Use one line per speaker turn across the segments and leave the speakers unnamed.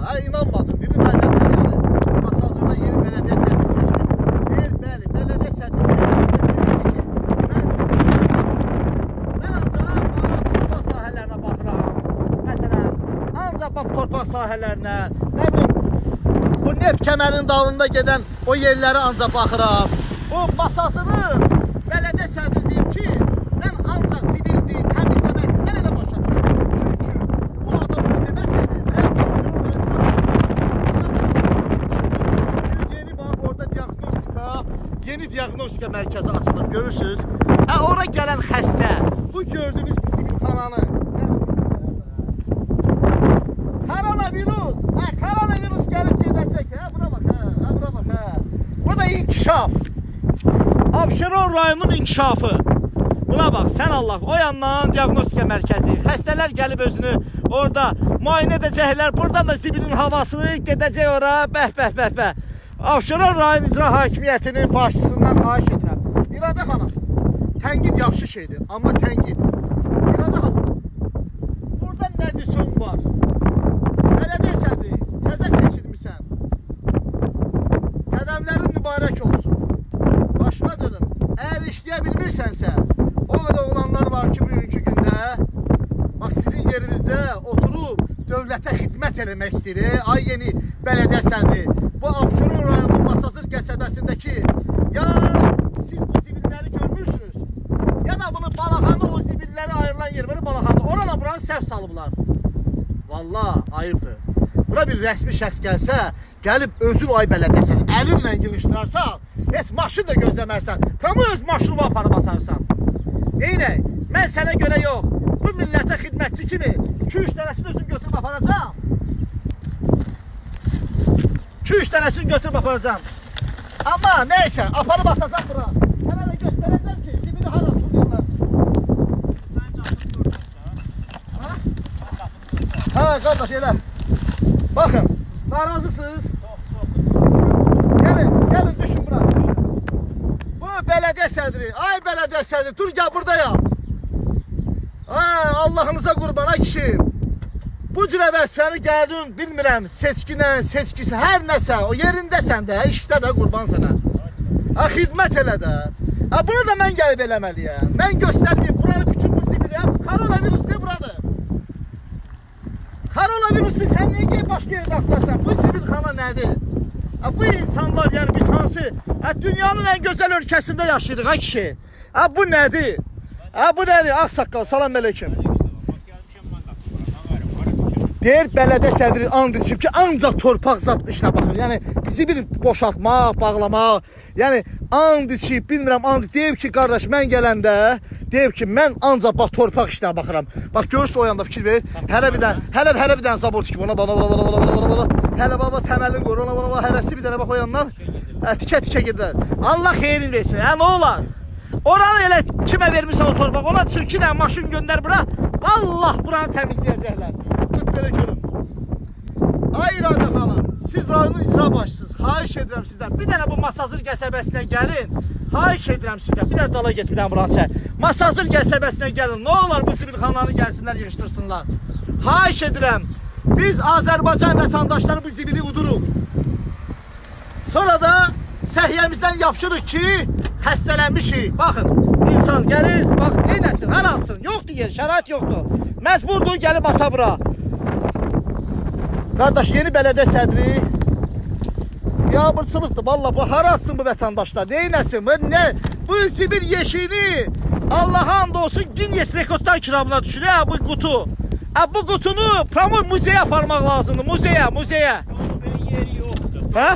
İnanmadım. Dedim mən nə tər yəni. Masazırda yeni belediyə sədri seçilib. Deyir, bəli, belediyə sədri seçilib. Demişdi ki, mən ancaq torpaq sahələrinə baxıram. Məsələn, ancaq bax torpaq sahələrinə, nə bilim, bu neft kəmərinin dalında gedən o yerləri ancaq baxıram. O masasını belediyə sədri deyib ki, mən ancaq zibildir, təmizləməkdir, mən elə başlasam. Çünki bu adam onu deməsəydi, yeni bax, orada yeni diagnostika mərkəzi açılır, görürsünüz. Ora gələn xəstə, bu gördüyünüz zibilxananı, koronavirus gəlib gedəcək, buna bax, bu da inkişaf. Abşeron rayonunun inkişafı. Buna bax, sən Allah, o yandan diagnostika mərkəzi. Xəstələr gəlib özünü orada müayinə edəcəklər. Buradan da zibilin havasını gedəcək ora. Bəh. Abşeron rayon icra hakimiyyətinin başçısından xahiş edirəm. İradə xanım, tənqid yaxşı şeydir, amma tənqid. İradə xanım, burada nə düşün var? Belediyə sədri, təzə seçilmişsən. Qədəmlərin mübarək olsun. Başına dönüm. Əgər işləyə bilmirsənsə, o qədər oğlanlar var ki, bugünkü gündə, bax, sizin yerinizdə oturub dövlətə xidmət eləmək istəyir. Ay yeni belediyə sədri, bu Abşeron rayonunun Masazır qəsəbəsindəki, ya siz bu zibilləri görmürsünüz, ya da bunu Balaxanı, o zibilləri ayrılan yer var, Balaxanı, orana buranı səhv salıblar. Valla, ayıbdır. Bura bir rəsmi şəxs gəlsə, gəlib özün ay belediyə sədri, əlinlə yığışdırarsan, heç maşın da gözləmərsən, tamı öz maşınımı aparıb atarsan. Neynək? Mən sənə görə yox, bu millətə xidmətçi kimi 2-3 dənəsini özüm götürüb aparacam. 2-3 dənəsini götürüb aparacam. Amma neysə, aparıb atacam bura. Sənə də göstərəcəm ki, dibini hara tutuyorlar. Hə, qardaş, elə. Baxın, narazısınız. Gəlin, düşün bura, düşün. Bu belediyə sədri, ay belediyə sədri, dur gəl buradayam. Ay, Allahınıza qurban, ay kişi. Bu cürə vəzifəni gəldin, bilmirəm, seçkisi, hər nəsə, o yerindəsən də, işdə də qurban sənə. Xidmət elə də. Bunu da mən gəlib eləməliyəm. Mən göstərməyim, buranı bütün bu zibili, bu koronavirus ne buradır? Koronavirusu sən niyə gəlib başqa yerdə axtarsan? Bu zibilxana nədir? Bu insanlar, yəni biz hansı, dünyanın ən gözəl ölkəsində yaşayırıq, ay kişi. Bu nədir? Bu nədir? Ağsaqqal, salam əleykum. Deyir, belediyə sədri and içib ki, ancaq torpaq zat işinə baxır. Yəni, bizi bir boşaltmaq, bağlamaq. Yəni, and içib, bilmirəm, and deyib ki, qardaş, mən gələndə, deyib ki, mən ancaq bax, torpaq işinə baxıram. Bax, görürsün o yanda fikir verir. Hələ bir dənə zabor tikib, ona, hələ baba təməlini qoyur, ona, hərəsi bir dənə bax o yandan, tikə gedər. Allah xeyrin versin, nə olar? Oranı elə kimə vermişsə o torpaq, ona düşür ki, maşın göndər bura, vallah buranı təmizləyəcəklər. Belə görün. Ay İradə xanım, siz rayonun icra başçısınız, xahiş edirəm sizdən. Bir dənə bu Masazır qəsəbəsinə gəlin, xahiş edirəm sizdən. Bir dənə dala get, bir dənə buranı çək. Masazır qəsəbəsinə gəlin, nə olar bu zibilxananı gəlsinlər, yığışdırsınlar. Xahiş edirəm, biz Azərbaycan vətəndaşları bu zibili uduruq. Sonra da səhiyyəmizdən yapışırıq ki, xəstələnmişik. Baxın, insan gəlir, bax, neynəsin, hər alsın, yoxdur yer, şərait yoxdur. Məcburdur, gəlib ata bura. Qardaş, yeni belediyə sədri biabırçılıqdır, valla bu haratsın bu vətəndaşlar, neynəsin, bu zibil yeşini Allah'a and olsun Guinness rekordlar kitabına düşür, bu qutu. Bu qutunu promo muzeyə aparmaq lazımdır, muzeyə.
Yeri yoxdur.
Hə?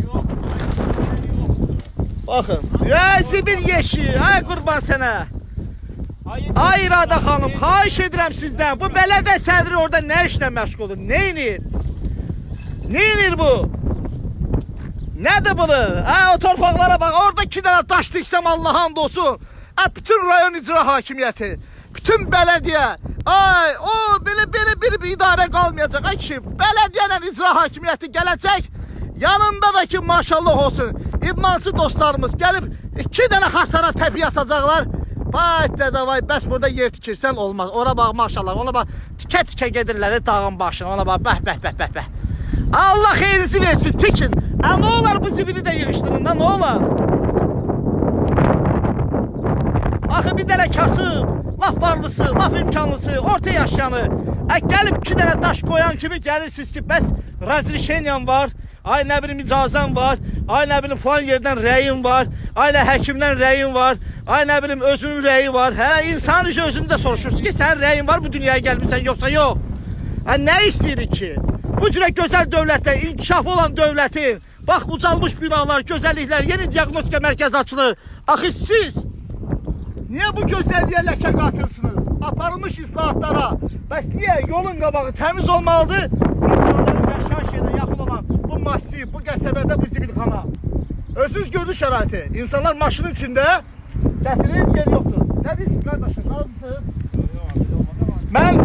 Baxın, zibil yeşi, ay qurban sənə. Ay İradə xanım, xahiş edirəm sizdən, bu belediyə sədri orada nə işlə məşğuldur, neynir? Neynir bu? Nədir bunu? O torpaqlara bax, orada 2 dənə daş diksəm Allah'a and olsun. Bütün rayon icra hakimiyyəti, bütün belediyə, belə bir idarə qalmayacaq, ay kişi, belediyə ilə icra hakimiyyəti gələcək, yanında da ki, maşallah olsun, idmançı dostlarımız gəlib 2 dənə xəsara təpi atacaqlar. Vay, bəs burada yer tikirsən olmaz. Ora bax, maşallah, ona bax, tikə gedirlər dağın başına, ona bax, bəh. Allah xeyrinizi versin, tikin. Ama olar bu zibini də yığışdırın da, ne olar? Axı bir dənə kasıb, laf varlısı, laf imkanlısı, orta yaşayanı, gəlib 2 dənə daş koyan kimi gəlirsiniz ki, bəs razrişenyan var, ay nə bilim icazən var, ay nə bilim falan yerdən rəyin var, ay nə həkimdən rəyin var, ay nə bilim özünün rəyi var. Hə, insan işi özünü də soruşursun ki, sənin rəyin var, bu dünyaya gəlmirsən, yoxsa yox. Hə, nə istəyirik ki? Bu cürə gözəl dövlətdə, inkişafı olan dövlətin, bax, ucalmış binalar, gözəlliklər, yeni diagnostika mərkəzi açılır. Axı siz niyə bu gözəlliyə ləkə qatırsınız? Aparılmış islahatlara. Bəs niyə? Yolun qabağı təmiz olmalıdır. İnsanların yaşayış yerinə yaxın olan bu massiv, bu qəsəbədə bu zibilxana. Özünüz gördü şəraiti. İnsanlar maşının içində gətirir, yer yoxdur. Nə deyirsiniz qardaşım? Razısınız? Mən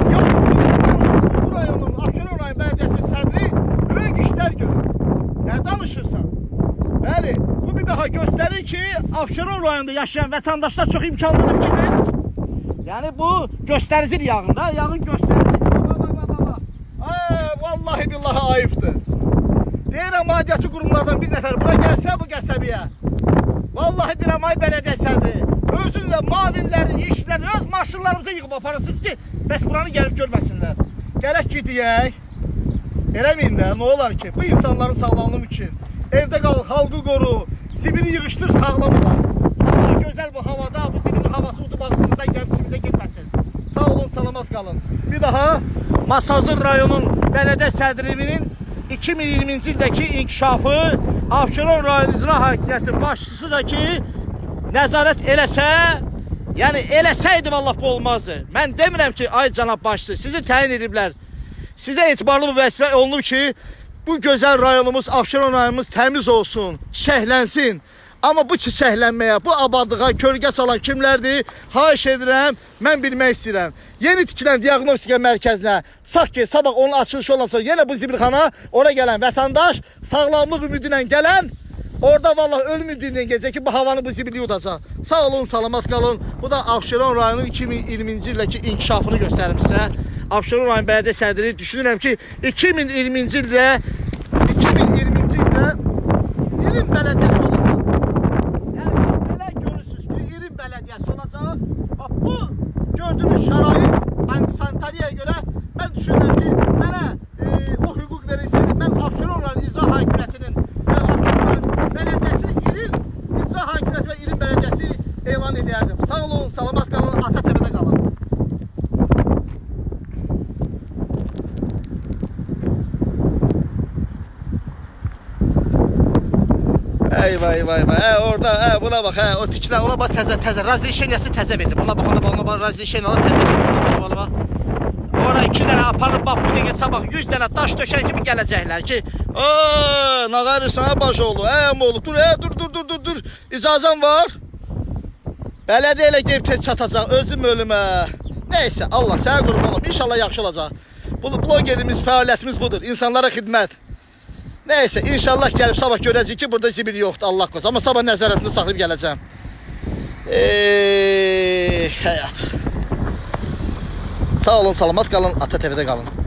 bu rayonun, Abşeron rayon bələdiyyəsi sədri böyük işlər görür. Nə danışırsan? Bəli, bu bir daha göstərir ki, Abşeron rayonunda yaşayan vətəndaşlar çox imkanlıdır ki, yəni bu göstəricidir yağın da, yağın göstəricidir. Vallahi billahi ayıbdır. Deyirəm, aidiyyatı qurumlardan bir nəfər bura gəlsə bu qəsəbiyə. Vallahi deyirəm, ay bələdiyyə sədri, özün və mavinləri, işləri, öz maşınlarımıza yığıb aparırsınız ki, bəs buranı gəlib görməsinlər. Gələk ki, deyək, eləməyin də, nə olar ki, bu insanların sağlamlığı üçün. Evdə qalın, xalqı qoru, zibini yığışdır, sağlam olar. Allah gözəl bu havada, bu zibinin havası udub ağzınızdan gəlib içimizə getməsin. Sağ olun, salamat qalın. Bir daha Masazır rayonun bələdiyyə sədrinin 2020-ci ildəki inkişafı Abşeron rayon icra hakimiyyəti başçısı da ki, nəzarət eləsə, yəni eləsəydi vallah bu olmazdı. Mən demirəm ki, ay cənab başçı, sizi təyin ediblər. Sizə etibarlı bu vəzifə olunur ki, bu gözəl rayonumuz, Abşeron rayonumuz təmiz olsun, çiçəklənsin. Amma bu çiçəklənməyə, bu abadlığa kölgə salan kimlərdir? Xahiş edirəm, mən bilmək istəyirəm. Yeni tikilən diagnostika mərkəzinə, sağ ki, sabah onun açılışı olansa, yenə bu zibilxana, oraya gələn vətəndaş, sağlamlıq ümidi ilə gələn, orada vallahi ölüm ümidi ilə gələcək ki, bu havanı bu zibili udacaq. Sağ olun, salamat qalın. Bu da Abşeron rayonunun 2020-ci ildəki inkişafını göstərim sizə. Abşeron rayon bələdiyyə sədri düşünürəm ki, 2020-ci ildə ilin bələdiyyəsi olacaq. Yəni, belə görürsünüz ki, ilin bələdiyyəsi olacaq. Bax, bu gördüyünüz şərait antisantariyaya görə mən düşünürəm ki, mənə o hüquq verilsəydi, mən Abşeron rayon icra hakimiyyətinin və Abşeron rayon bələdiyyəsinin ilin icra hakimiyyəti və ilin bələdiyyəsi elan edərdim. Sağ olun, salamat qalın, ata təbədə qalın. Vay, orada, buna bax, o tikilər, ona bax, təzə, razrişeniyası təzə verir. Ona bax, razrişeniyalar təzə verir, ona bax. Orada 2 dənə aparıb, bax, bu dəqiqə sabah 100 dənə daş döşər kimi gələcəklər ki, nağarırsan, baş oğlu, oğlu, dur, icazən var. Bələdiyyə ilə gelib tez çatacaq, özüm ölümə. Neysə, Allah sənə qurban olum, inşallah yaxşı olacaq. Bu blogerimiz, fəaliyyətimiz budur, insanlara xidmət. Neyse, inşallah gəlib sabah görəcək ki, burada zibil yoxdur, Allah qoz. Amma sabah nəzarətini saxlayıb gələcəm. Həyat. Sağ olun, salamat qalın, Ata TV'də qalın.